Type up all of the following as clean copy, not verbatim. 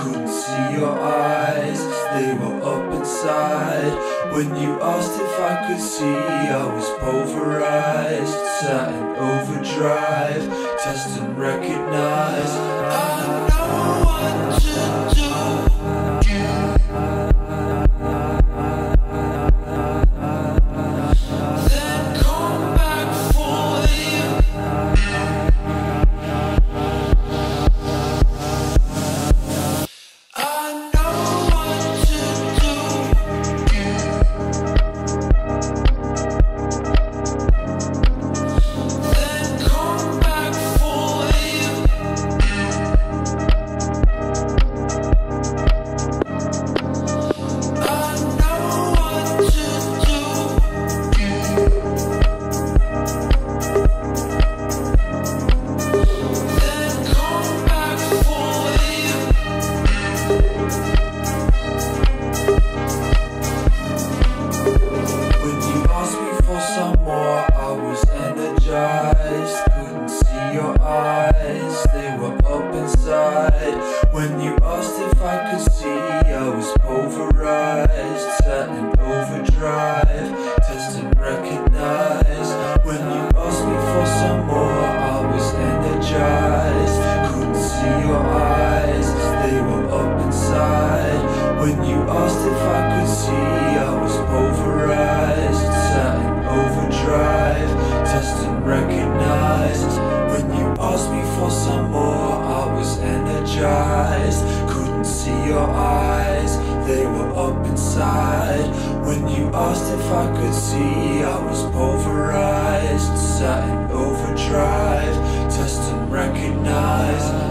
couldn't see your eyes, they were up inside. When you asked if I could see, I was pulverized. Sat in overdrive, test and recognize. I know what to do. When you asked if I could see, I was pulverized. Sat in overdrive, test and recognize. When you asked me for some more, I was energized. Couldn't see your eyes, they were up inside. When you asked if I could see, I was pulverized. Sat in overdrive, test and recognize. When you asked me for some more, I was energized. Couldn't see your eyes, they were up inside. When you asked if I could see, I was pulverized. Sat in overdrive, test and recognize.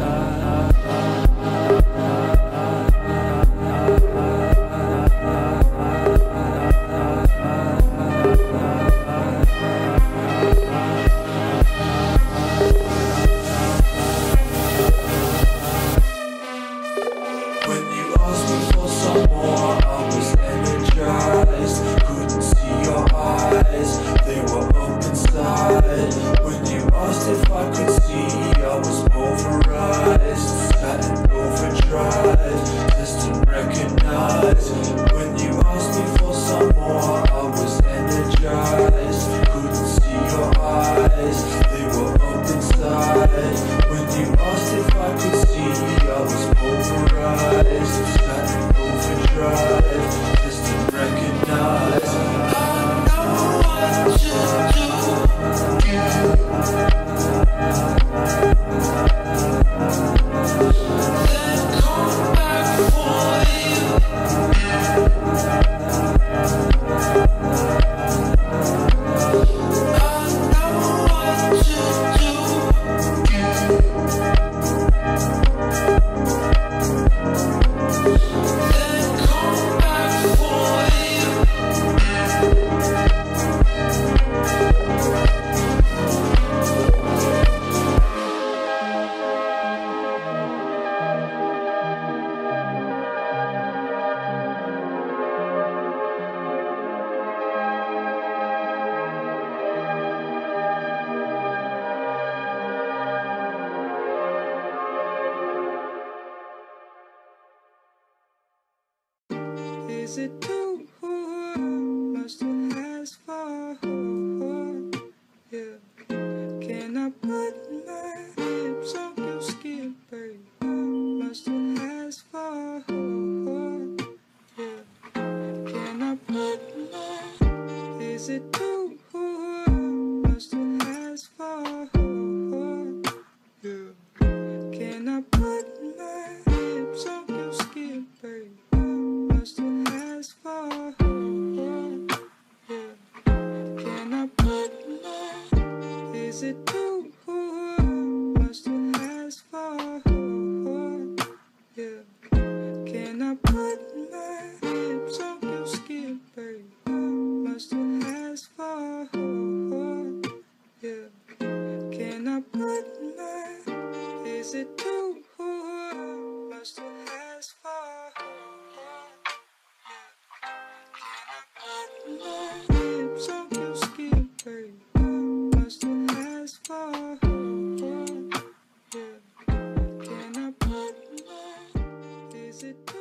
Is it too much to ask for? Yeah. Can I put my lips on your skin, babe? Much to ask for? Yeah. Can I put my? Is it too much to ask for? Yeah. Can I put my lips on your skin, babe? To ask for, yeah. Can I put my? Is it too much to ask for? Yeah. Can I put my lips on your skin, babe? Much to ask for, yeah. Can I put my? Is it too much to ask for? Lips on your skin, babe. Much to ask for. Yeah. Can I put my? hesitate.